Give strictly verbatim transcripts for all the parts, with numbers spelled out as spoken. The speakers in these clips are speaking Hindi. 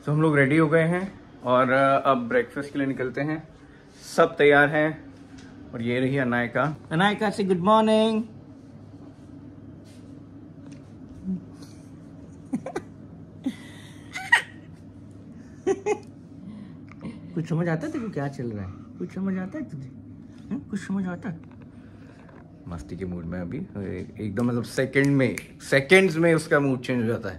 तो हम लोग रेडी हो गए हैं और अब ब्रेकफास्ट के लिए निकलते हैं। सब तैयार हैं और ये रही अनायका। अनायका से गुड मॉर्निंग। कुछ समझ आता है तेरे को क्या चल रहा है? कुछ समझ आता है तुझे? है? कुछ समझ आता है? मस्ती के मूड में अभी एकदम मतलब सेकंड में सेकंड्स में उसका मूड चेंज हो जाता है।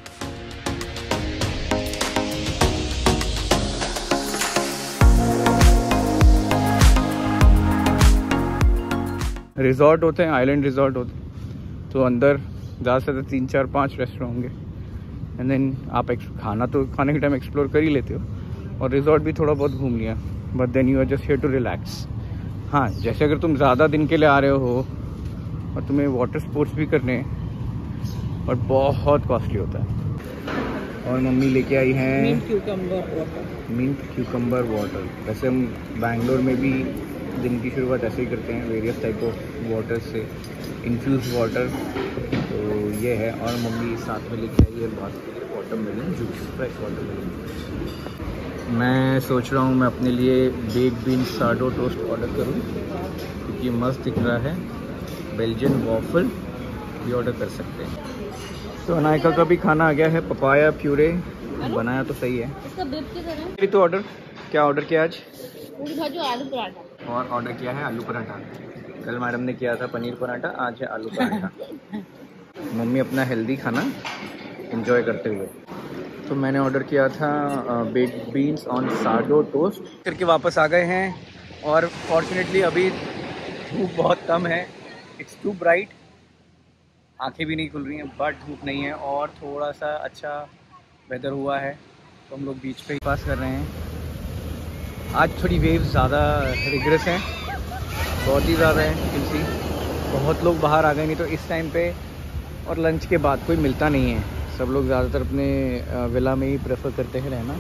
रिजॉर्ट होते हैं, आइलैंड रिजॉर्ट होते हैं, तो अंदर ज़्यादा से ज़्यादा तीन चार पाँच रेस्टोरेंट होंगे। एंड देन आप खाना तो खाने के टाइम एक्सप्लोर कर ही लेते हो और रिजॉर्ट भी थोड़ा बहुत घूम लिया, but then you are just here to relax. हाँ, जैसे अगर तुम ज़्यादा दिन के लिए आ रहे हो और तुम्हें वाटर स्पोर्ट्स भी करने हैं और बहुत कॉस्टली होता है। और मम्मी लेके आई हैं mint cucumber water. Mint cucumber water. वैसे हम बैंगलोर में भी दिन की शुरुआत ऐसे ही करते हैं, वेरियस टाइप ऑफ वाटर से, इन्फ्यूज वाटर। तो ये है। और मम्मी साथ में लेके आई है watermelon juice, fresh watermelon juice. मैं सोच रहा हूँ मैं अपने लिए baked bean sourdough toast order करूँ क्योंकि मस्त दिख रहा है। बेल्जियन वॉफल भी ऑर्डर कर सकते हैं। तो अनायका का भी खाना आ गया है, पपाया प्यूरे बनाया तो सही है। इसका तो ऑर्डर क्या ऑर्डर किया आज? आलू पराठा। और ऑर्डर किया है आलू पराठा। कल मैडम ने किया था पनीर पराठा, आज है आलू पराठा। मम्मी अपना हेल्दी खाना एंजॉय करते हुए। तो मैंने ऑर्डर किया था baked beans on sourdough toast करके वापस आ गए हैं। और फॉर्चुनेटली अभी धूप बहुत कम है, इट्स टू ब्राइट, आंखें भी नहीं खुल रही हैं, बट धूप नहीं है और थोड़ा सा अच्छा वेदर हुआ है तो हम लोग बीच पे ही पास कर रहे हैं। आज थोड़ी वेव्स ज़्यादा रिग्रेस हैं, बहुत ही ज़्यादा है किसी बहुत लोग बाहर आ गए, नहीं तो इस टाइम पे और लंच के बाद कोई मिलता नहीं है। सब लोग ज़्यादातर अपने विला में ही प्रेफर करते हैं रहना।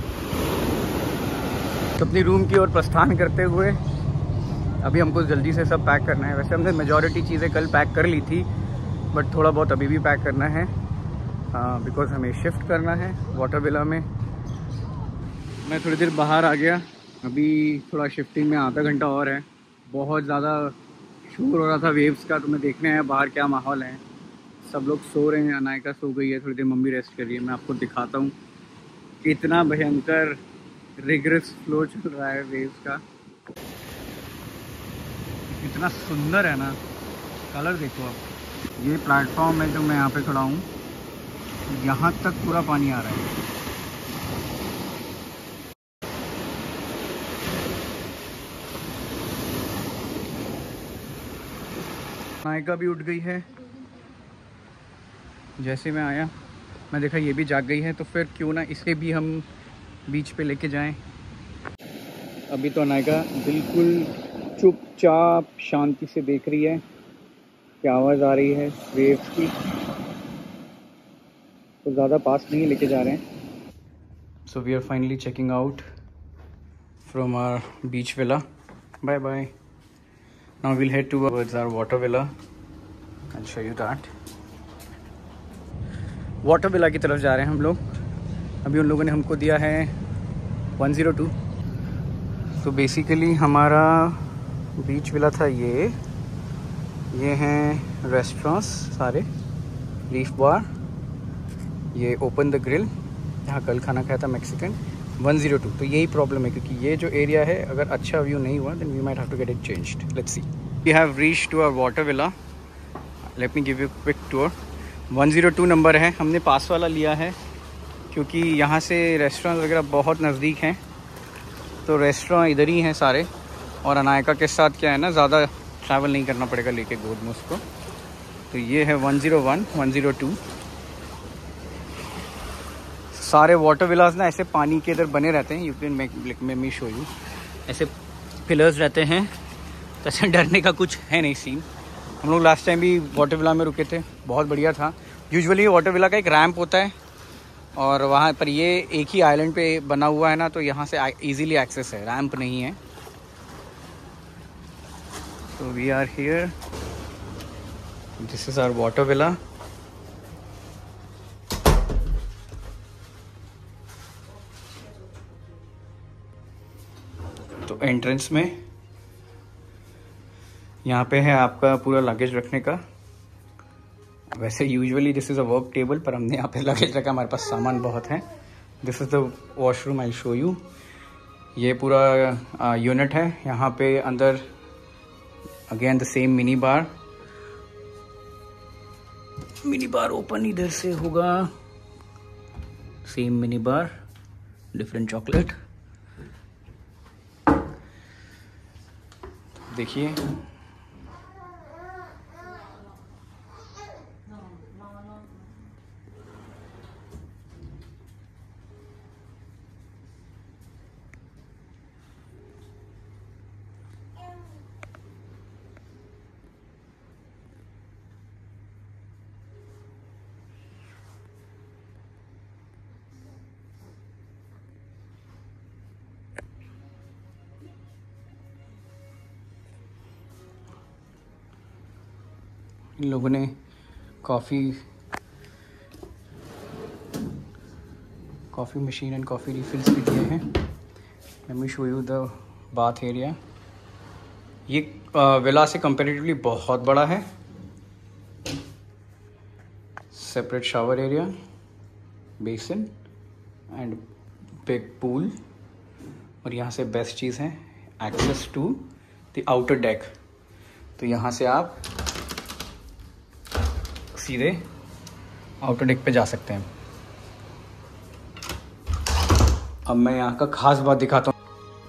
तो अपनी रूम की ओर प्रस्थान करते हुए अभी हमको जल्दी से सब पैक करना है। वैसे हमने मेजॉरिटी चीज़ें कल पैक कर ली थी, बट थोड़ा बहुत अभी भी पैक करना है बिकॉज हमें शिफ्ट करना है वाटर विला में। मैं थोड़ी देर बाहर आ गया, अभी थोड़ा शिफ्टिंग में आधा घंटा और है। बहुत ज़्यादा शोर हो रहा था वेव्स का, तो मैं देखने आया बाहर क्या माहौल है। सब लोग सो रहे हैं, अनायका सो गई है, थोड़ी देर मम्मी रेस्ट कर रही है। मैं आपको दिखाता हूँ कितना भयंकर रिग्रेस फ्लो चल रहा है वेव्स का। इतना सुंदर है ना, कलर देखो आप। ये प्लेटफॉर्म है जो मैं यहाँ पे खड़ा हूँ, यहाँ तक पूरा पानी आ रहा है। अनायका भी उठ गई है। जैसे मैं आया मैं देखा ये भी जाग गई है, तो फिर क्यों ना इसे भी हम बीच पे लेके जाएं। अभी तो अनायका बिल्कुल चुपचाप शांति से देख रही है कि आवाज़ आ रही है वेव्स की, तो ज़्यादा पास नहीं लेके जा रहे हैं। So we are finally checking out from our beach villa. Bye bye. Now we'll head towards our water villa. I'll show you that. Water villa की तरफ जा रहे हैं हम लोग। अभी उन लोगों ने हमको दिया है वन ज़ीरो टू। तो बेसिकली हमारा बीच विला था ये ये हैं रेस्टोरेंट्स सारे, लीफ बार, ये ओपन द ग्रिल, यहाँ कल खाना खाया था मैक्सिकन, वन ज़ीरो टू। तो यही प्रॉब्लम है क्योंकि ये जो एरिया है अगर अच्छा व्यू नहीं हुआ then we might have to get it changed. Let's see. We have reached to our water villa. Let me give you quick tour. One zero two number है, हमने पास वाला लिया है क्योंकि यहाँ से रेस्टोरेंट वगैरह बहुत नज़दीक हैं, तो रेस्टोरेंट इधर ही हैं सारे। और अनायका के साथ क्या है ना, ज़्यादा ट्रैवल नहीं करना पड़ेगा लेके गोद में उसको। तो ये है one zero one, one zero two. सारे वाटर विलास ना ऐसे पानी के इधर बने रहते हैं। You can make me show you, ऐसे पिलर्स रहते हैं, तो ऐसे डरने का कुछ है नहीं सीन। हम लोग लास्ट टाइम भी वाटर विला में रुके थे, बहुत बढ़िया था। यूजुअली वाटर विला का एक रैंप होता है और वहाँ पर ये एक ही आइलैंड पे बना हुआ है ना, तो यहाँ से इजीली एक्सेस है, रैंप नहीं है। तो we are here, this is our water villa. Entrance में यहाँ पे है आपका पूरा लगेज रखने का। वैसे usually this is a work table, पर हमने यहाँ पे लगेज रखा, हमारे पास सामान बहुत है। This is the washroom, I show you. ये पूरा यूनिट है। यहाँ पे अंदर again the same mini bar. Mini bar open इधर से होगा, same mini bar, different chocolate. देखिए इन लोगों ने coffee coffee machine and coffee refills भी दिए हैं। Let me show you the bath area. ये विला से कंपैरेटिवली बहुत बड़ा है। Separate shower area, basin and big pool. और यहाँ से बेस्ट चीज़ है access to the outer deck. तो यहाँ से आप सीधे आउटर डेक पे जा सकते हैं। अब मैं यहाँ का खास बात दिखाता हूँ।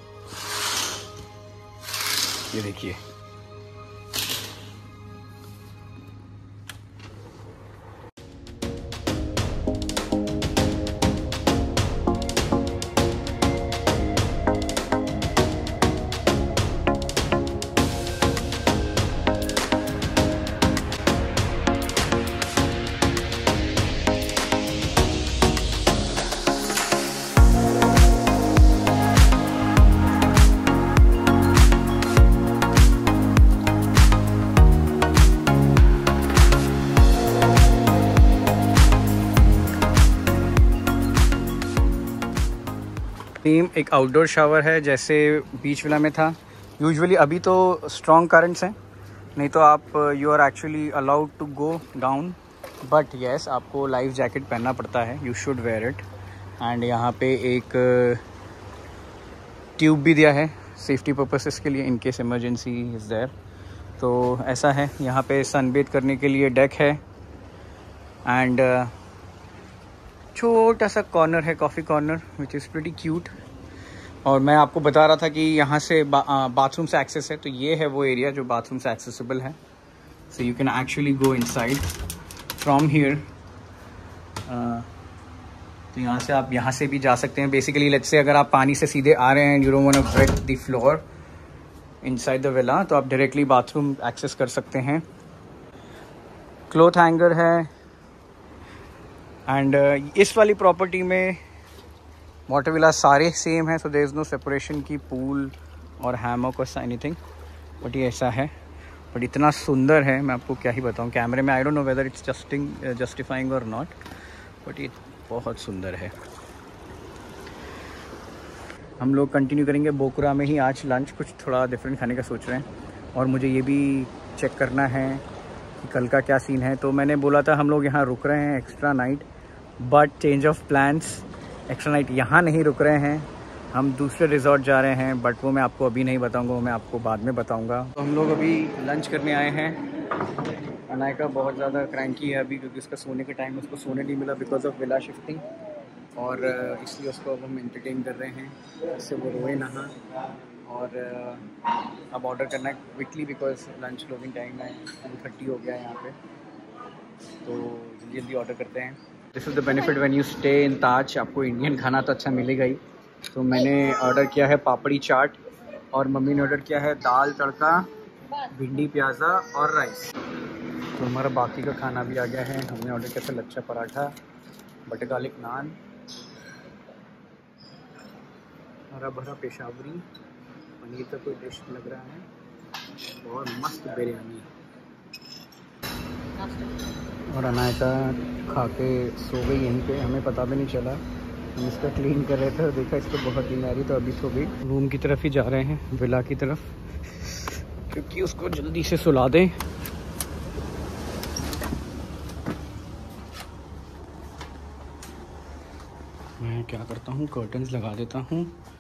ये देखिए, सेम एक आउटडोर शावर है जैसे बीच विला में था। यूजुअली अभी तो स्ट्रॉन्ग करंट्स हैं, नहीं तो आप you are actually allowed to go down, but yes आपको लाइफ जैकेट पहनना पड़ता है। You should wear it. And यहाँ पे एक ट्यूब भी दिया है सेफ्टी पर्पसेस के लिए, in case emergency is there. तो ऐसा है, यहाँ पे सनबेथ करने के लिए डेक है। एंड छोटा सा कॉर्नर है, coffee corner, which is pretty cute. और मैं आपको बता रहा था कि यहाँ से बा, बाथरूम से एक्सेस है, तो ये है वो एरिया जो बाथरूम से एक्सेसिबल है। So you can actually go inside from here. तो यहाँ से आप यहाँ से भी जा सकते हैं। बेसिकली लेट्स से अगर आप पानी से सीधे आ रहे हैं, you don't want to wet the floor inside the villa, तो आप डायरेक्टली बाथरूम एक्सेस कर सकते हैं। क्लॉथ हैंगर है। एंड uh, इस वाली प्रॉपर्टी में वाटर विला सारे सेम है, so there is no separation की पूल और हैमॉक और एनीथिंग। बट ये ऐसा है, बट इतना सुंदर है, मैं आपको क्या ही बताऊँ कैमरे में। I don't know whether it's justing justifying और नॉट, बट ये बहुत सुंदर है। हम लोग कंटिन्यू करेंगे बोकुरा में ही आज लंच, कुछ थोड़ा डिफरेंट खाने का सोच रहे हैं। और मुझे ये भी चेक करना है कि कल का क्या सीन है। तो मैंने बोला था हम लोग यहाँ रुक रहे हैं extra night, but change of plans, extra night यहाँ नहीं रुक रहे हैं, हम दूसरे रिजॉर्ट जा रहे हैं। बट वो मैं आपको अभी नहीं बताऊंगा, वो मैं आपको बाद में बताऊंगा। तो हम लोग अभी लंच करने आए हैं। अनायका बहुत ज़्यादा क्रैंकी है अभी, क्योंकि उसका सोने के टाइम उसको सोने नहीं मिला बिकॉज ऑफ विला शिफ्टिंग, और इसलिए उसको अब हम एंटरटेन कर रहे हैं, इससे वो रोए नहा। और अब ऑर्डर करना है quickly because lunch closing time है, टू थर्टी हो गया है यहाँ पे, तो जल्दी जल्दी ऑर्डर करते हैं। This is the benefit when you stay in Taj, आपको इंडियन खाना तो अच्छा मिलेगा ही। तो मैंने ऑर्डर किया है पापड़ी चाट, और मम्मी ने ऑर्डर किया है दाल तड़का, भिंडी प्याज़ा और राइस। तो हमारा बाकी का खाना भी आ गया है। हमने ऑर्डर किया था लच्छा पराठा, बटर गार्लिक नान, हरा भरा पेशावरी, पनीर का कोई डिश लग रहा है, और मस्त बिरयानी। और अनायका खा के सो गई यहीं पे, हमें पता भी नहीं चला। हम इसका क्लीन कर रहे थे और देखा इसको बहुत नींद आ रही, तो अभी सो गई। रूम की तरफ ही जा रहे हैं, विला की तरफ, क्योंकि उसको जल्दी से सुला दें। मैं क्या करता हूँ, कर्टन्स लगा देता हूँ।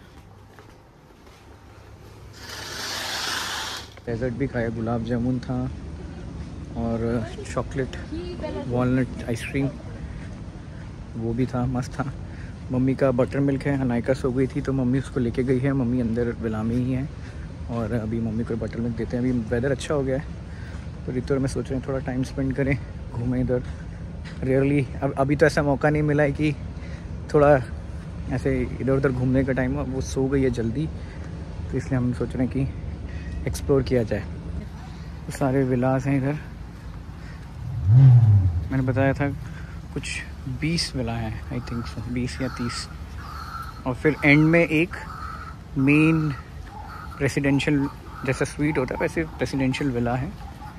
डेजर्ट भी खाया, गुलाब जामुन था और चॉकलेट वॉलनट आइसक्रीम वो भी था, मस्त था। मम्मी का बटर मिल्क है, अनायका सो गई थी तो मम्मी उसको लेके गई है। मम्मी अंदर विला में ही है और अभी मम्मी को बटर मिल्क देते हैं। अभी वेदर अच्छा हो गया है तो रितु और मैं सोच रहे हैं थोड़ा टाइम स्पेंड करें, घूमें इधर। रेयरली अब अभी तो ऐसा मौका नहीं मिला है कि थोड़ा ऐसे इधर उधर घूमने का टाइम। वो सो गई है जल्दी तो इसलिए हम सोच रहे हैं कि एक्सप्लोर किया जाए। तो सारे विलास हैं इधर, मैंने बताया था कुछ बीस विला हैं, आई थिंक सो, बीस या तीस। और फिर एंड में एक मेन रेसिडेंशियल जैसा स्वीट होता है वैसे रेसिडेंशियल विला है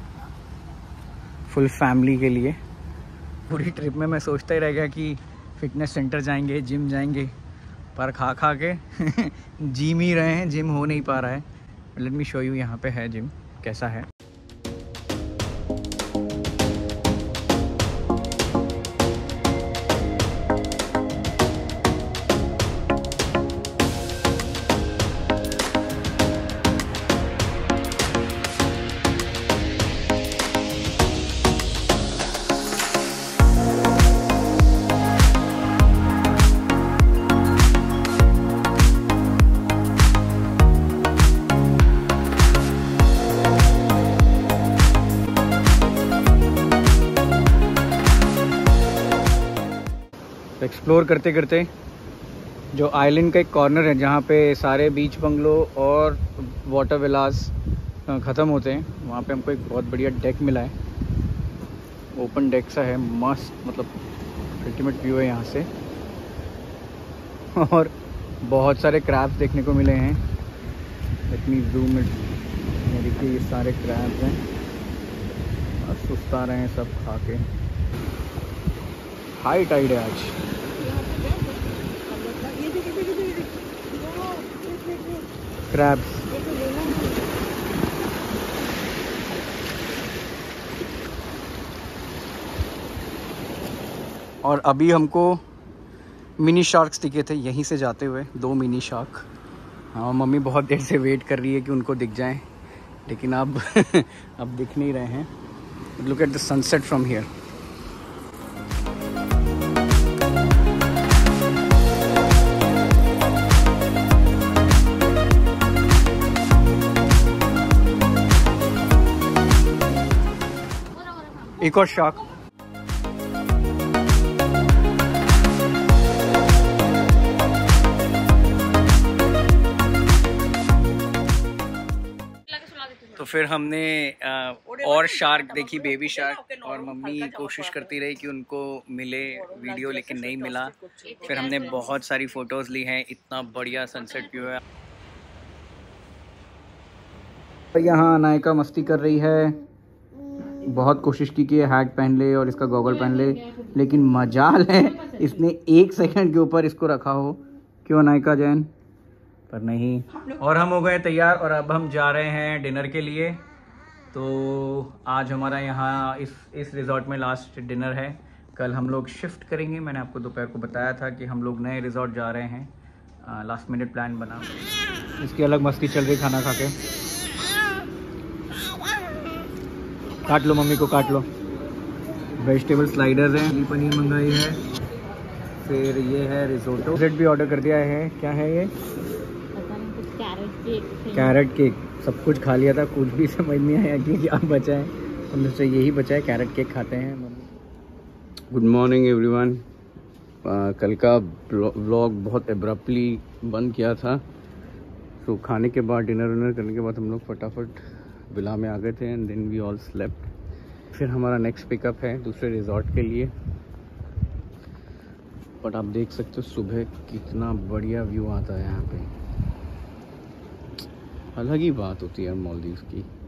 फुल फैमिली के लिए। पूरी ट्रिप में मैं सोचता ही रह गया कि फिटनेस सेंटर जाएंगे, जिम जाएंगे, पर खा खा के जिम ही रहे हैं, जिम हो नहीं पा रहा है। लेट मी शो यू, यहाँ पे है जिम कैसा है। एक्सप्लोर करते करते जो आइलैंड का एक कॉर्नर है जहाँ पे सारे बीच बंगलो और वाटर विलास ख़त्म होते हैं, वहाँ पे हमको एक बहुत बढ़िया डेक मिला है। ओपन डेक सा है, मस्त, मतलब अल्टीमेट व्यू है यहाँ से। और बहुत सारे क्रैब्स देखने को मिले हैं। Let me zoom it. ये देखिए ये सारे क्रैब्स हैं और सुस्ता रहे हैं सब खा के। हाई टाइड है आज। क्रैब्स और अभी हमको मिनी शार्क्स दिखे थे यहीं से जाते हुए, दो मिनी शार्क। हाँ, मम्मी बहुत देर से वेट कर रही है कि उनको दिख जाएं, लेकिन अब अब दिख नहीं रहे हैं। Look at the sunset from here. एक और शार्क। तो फिर हमने आ, और शार्क देखी, बेबी शार्क, और मम्मी कोशिश करती रही कि उनको मिले वीडियो, लेकिन नहीं मिला। फिर हमने बहुत सारी फोटोज ली हैं। इतना बढ़िया सनसेट व्यू है। यहाँ अनायका मस्ती कर रही है। बहुत कोशिश की कि हैट पहन ले और इसका गॉगल पहन ले, लेकिन मजाल है इसने एक सेकंड के ऊपर इसको रखा हो। क्यों अनायका जैन? पर नहीं। और हम हो गए तैयार और अब हम जा रहे हैं डिनर के लिए। तो आज हमारा यहाँ इस इस रिज़ॉर्ट में लास्ट डिनर है। कल हम लोग शिफ्ट करेंगे। मैंने आपको दोपहर को बताया था कि हम लोग नए रिज़ॉर्ट जा रहे हैं। लास्ट मिनट प्लान बना। इसकी अलग मस्ती चल रही खाना खा के। काट लो, मम्मी को काट लो। वेजिटेबल स्लाइडर्स हैं, चिली पनीर मंगाई है, फिर ये है रिजोटो। ब्रेड भी ऑर्डर कर दिया है। क्या है ये? Carrot cake. Carrot cake. सब कुछ खा लिया था, कुछ भी समझ नहीं आया कि क्या बचा है। हमने से यही बचा है, कैरेट केक खाते हैं। Good morning everyone. कल का व्लॉग बहुत एब्रप्टली बंद किया था, तो खाने के बाद, डिनर विनर करने के बाद हम लोग फटाफट विला में आ गए थे and then we all slept. फिर हमारा नेक्स्ट पिकअप है दूसरे रिजॉर्ट के लिए। बट आप देख सकते हो सुबह कितना बढ़िया व्यू आता है यहाँ पे। अलग ही बात होती है मालदीव्स की।